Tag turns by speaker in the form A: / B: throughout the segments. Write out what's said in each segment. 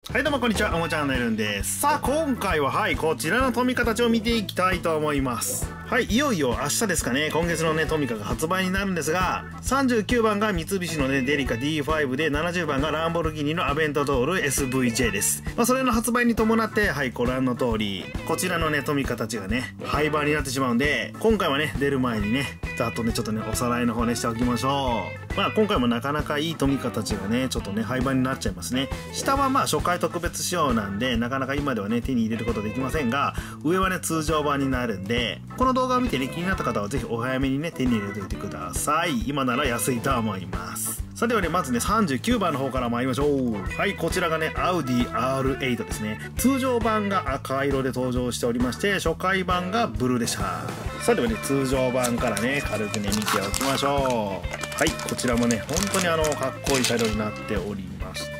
A: はいどうもこんにちは、おもちゃネルンです。さあ今回はこちらのトミカたちを見ていきたいと思います。いよいよ明日ですかね、今月のねトミカが発売になるんですが、39番が三菱のねデリカ D5 で、70番がランボルギーニのアベントドール SVJ です。それの発売に伴ってご覧の通りこちらのねトミカたちがね廃盤になってしまうんで、今回はね出る前にねざっとねちょっとねおさらいの方ねしておきましょう。今回もなかなかいいトミカたちがねちょっとね廃盤になっちゃいますね。下は初回特別仕様なんでなかなか今ではね手に入れることできませんが、上はね通常版になるんで、この動画を見てね気になった方はぜひお早めにね手に入れておいてください。今なら安いとは思います。さあではねまずね39番の方から参りましょう。こちらがねアウディ R8 ですね。通常版が赤色で登場しておりまして、初回版がブルーでした。さあではね通常版からね軽くね見ておきましょう。こちらもね本当にかっこいい車両になっておりまして、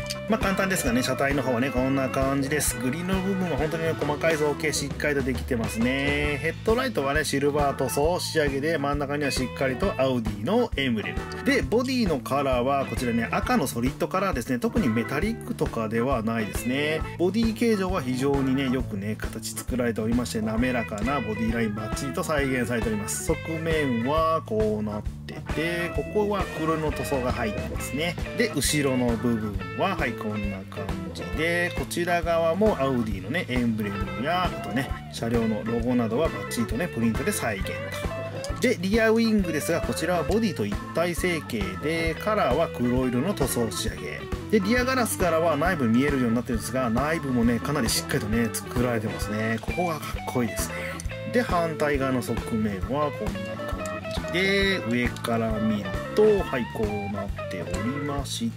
A: 簡単ですがね車体の方はねこんな感じです。グリーンの部分は本当にね細かい造形しっかりとできてますね。ヘッドライトはねシルバー塗装仕上げで、真ん中にはしっかりとアウディのエンブレムで、ボディのカラーはこちらね赤のソリッドカラーですね。特にメタリックとかではないですね。ボディ形状は非常にねよくね形作られておりまして、滑らかなボディラインバッチリと再現されております。側面はこうなってて、ここは黒の塗装が入ってますね。で後ろの部分はこんな感じで、こちら側もアウディのねエンブレムやあとね車両のロゴなどはバッチリとねプリントで再現と。でリアウィングですが、こちらはボディと一体成形で、カラーは黒色の塗装仕上げで、リアガラスからは内部見えるようになってるんですが、内部もねかなりしっかりとね作られてますね。ここがかっこいいですね。で反対側の側面はこんな感じで、上から見るとこうなっておりまして、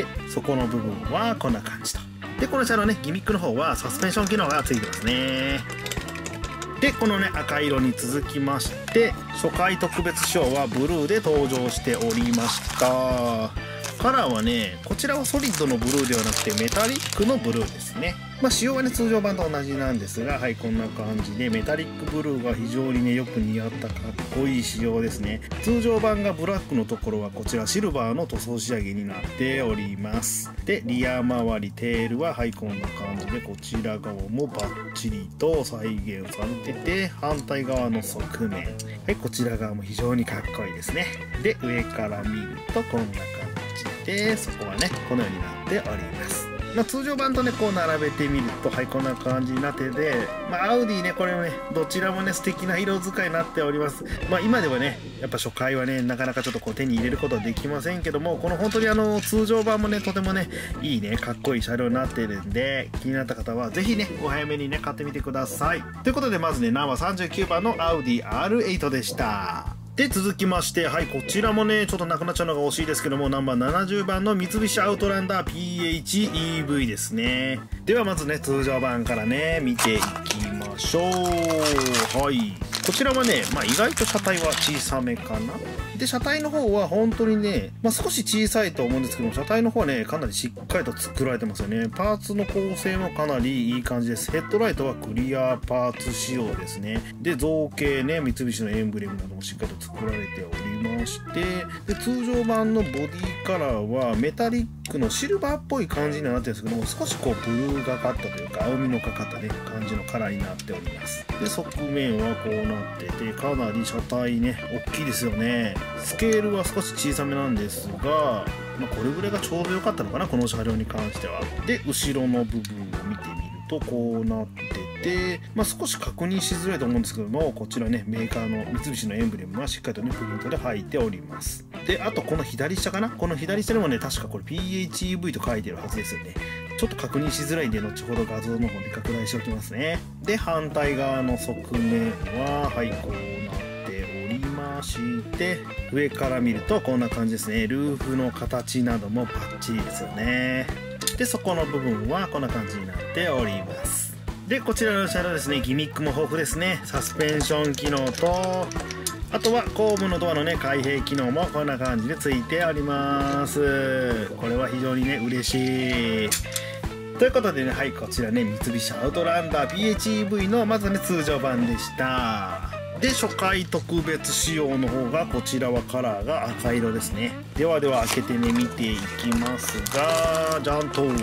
A: そこの部分はこんな感じと。でこの車のねギミックの方はサスペンション機能がついてますね。でこのね赤色に続きまして、初回特別仕様はブルーで登場しておりました。カラーはねこちらはソリッドのブルーではなくてメタリックのブルーですね。仕様はね通常版と同じなんですが、こんな感じでメタリックブルーが非常にねよく似合ったかっこいい仕様ですね。通常版がブラックのところはこちらシルバーの塗装仕上げになっております。でリア周りテールはこんな感じで、こちら側もバッチリと再現されてて、反対側の側面こちら側も非常にかっこいいですね。で上から見るとこんな感じで、そこはねこのようになっております。通常版とねこう並べてみるとこんな感じになってて、アウディねこれもねどちらもね素敵な色使いになっております。今ではねやっぱ初回はねなかなかちょっとこう手に入れることはできませんけども、この本当に通常版もねとてもねいいねかっこいい車両になってるんで、気になった方はぜひねお早めにね買ってみてください。ということでまずねナンバー39番のアウディ R8 でした。で続きましてこちらもねちょっとなくなっちゃうのが惜しいですけども、ナンバー70番の三菱アウトランダー PHEV ですね。ではまずね通常版からね見ていきましょう。こちらはね、意外と車体は小さめかな。で車体の方は本当にね、少し小さいと思うんですけども、車体の方はねかなりしっかりと作られてますよね。パーツの構成もかなりいい感じです。ヘッドライトはクリアパーツ仕様ですね。で造形ね三菱のエンブレムなどもしっかりと作られておりまして、で通常版のボディカラーはメタリックのシルバーっぽい感じにはなってるんですけども、少しこうブルーがかったというか青みのかかったね感じのカラーになっております。で側面はこうなってて、かなり車体ね大きいですよね。スケールは少し小さめなんですが、これぐらいがちょうど良かったのかなこの車両に関しては。で後ろの部分を見てみるとこうなってて、少し確認しづらいと思うんですけども、こちらねメーカーの三菱のエンブレムはしっかりとねプリントで入っております。であとこの左下かな、この左下にもね確かこれ PHEV と書いてるはずですよね。ちょっと確認しづらいんで後ほど画像の方で拡大しておきますね。で反対側の側面はこうなっておりまして、上から見るとこんな感じですね。ルーフの形などもバッチリですよね。でそこの部分はこんな感じになっております。でこちらの車両ですね、ギミックも豊富ですね。サスペンション機能と、あとは後部のドアのね開閉機能もこんな感じでついております。これは非常にね嬉しい。ということでねこちらね三菱アウトランダー PHEV のまずね通常版でした。で初回特別仕様の方がこちらはカラーが赤色ですね。では開けてね見ていきますが、じゃんと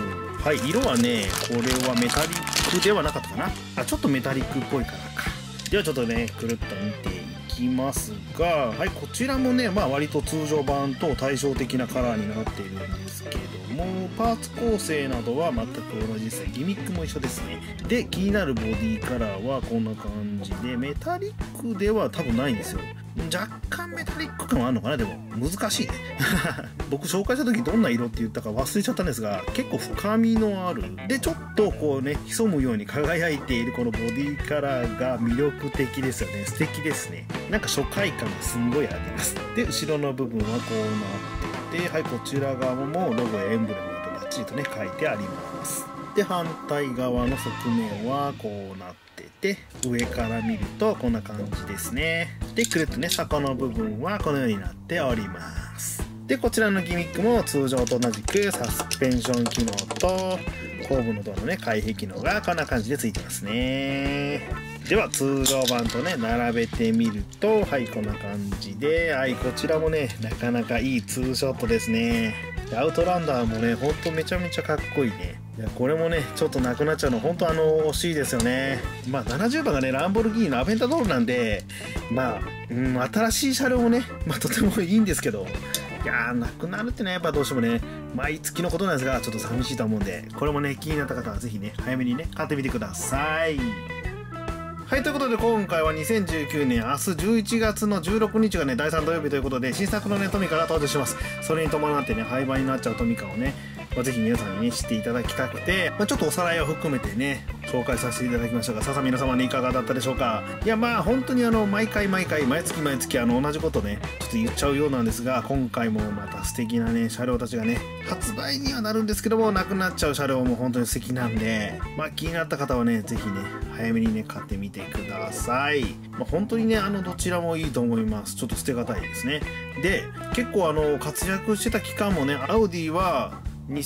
A: はい、色はね、これはメタリックではなかったかな。あ、ちょっとメタリックっぽいからか。ではちょっとね、くるっと見ていきますが、はい、こちらもね、まあ割と通常版と対照的なカラーになっているんですけども、パーツ構成などは全く同じですね。ギミックも一緒ですね。で、気になるボディカラーはこんな感じで、メタリックでは多分ないんですよ。若干メタリック感はあるのかな。でも難しいね僕紹介した時どんな色って言ったか忘れちゃったんですが、結構深みのあるでちょっとこうね潜むように輝いているこのボディカラーが魅力的ですよね。素敵ですね。なんか初回感がすんごいあります。で後ろの部分はこうなってて、はい、こちら側もロゴやエンブレムとバッチリとね書いてあります。で反対側の側面はこうなってて、上から見るとこんな感じですね。でくるっとね底の部分はこのようになっております。でこちらのギミックも通常と同じくサスペンション機能と後部のドアのね開閉機能がこんな感じでついてますね。では通常版とね並べてみると、はい、こんな感じで、はい、こちらもねなかなかいいツーショットですね。アウトランダーもねほんとめちゃめちゃかっこいいね。いやこれもねちょっとなくなっちゃうの本当惜しいですよね。まあ70番がねランボルギーニのアベンタドールなんで、まあ、新しい車両もね、まあ、とてもいいんですけど、いやーなくなるってねやっぱどうしてもね毎月のことなんですがちょっと寂しいと思うんで、これもね気になった方は是非ね早めにね買ってみてください。はい、ということで今回は2019年明日11月の16日がね第3土曜日ということで、新作のねトミカが登場します。それに伴ってね廃盤になっちゃうトミカをね、ぜひ皆さんにね知っていただきたくて、ちょっとおさらいを含めてね紹介させていただきましたが、さあ皆様ねいかがだったでしょうか。いやまあ本当に毎回毎月同じことねちょっと言っちゃうようなんですが、今回もまた素敵なね車両たちがね発売にはなるんですけどもなくなっちゃう車両も本当に素敵なんで、気になった方はねぜひね早めにね買ってみてください。本当にねどちらもいいと思います。ちょっと捨てがたいですね。で結構活躍してた期間もね、アウディは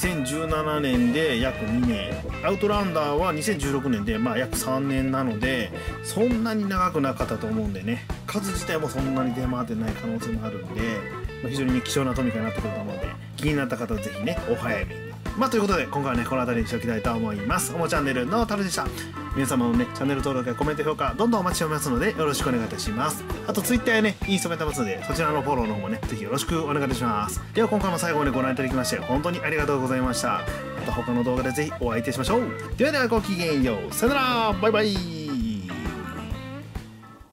A: 2017年で約2年、アウトランダーは2016年で約3年なので、そんなに長くなかったと思うんでね、数自体もそんなに出回ってない可能性もあるんで、非常に、ね、貴重なトミカになってくると思うので、気になった方はぜひねお早めに。ということで今回はねこの辺りにしておきたいと思います。おもチャンネルのタルでした。皆様のねチャンネル登録やコメント評価どんどんお待ちしておりますのでよろしくお願いいたします。あと Twitter やねインスタもやってますので、そちらのフォローの方もねぜひよろしくお願いいたします。では今回も最後までご覧いただきまして本当にありがとうございました。また他の動画でぜひお会いいたしましょう。ではごきげんよう。さよなら。バイバイ。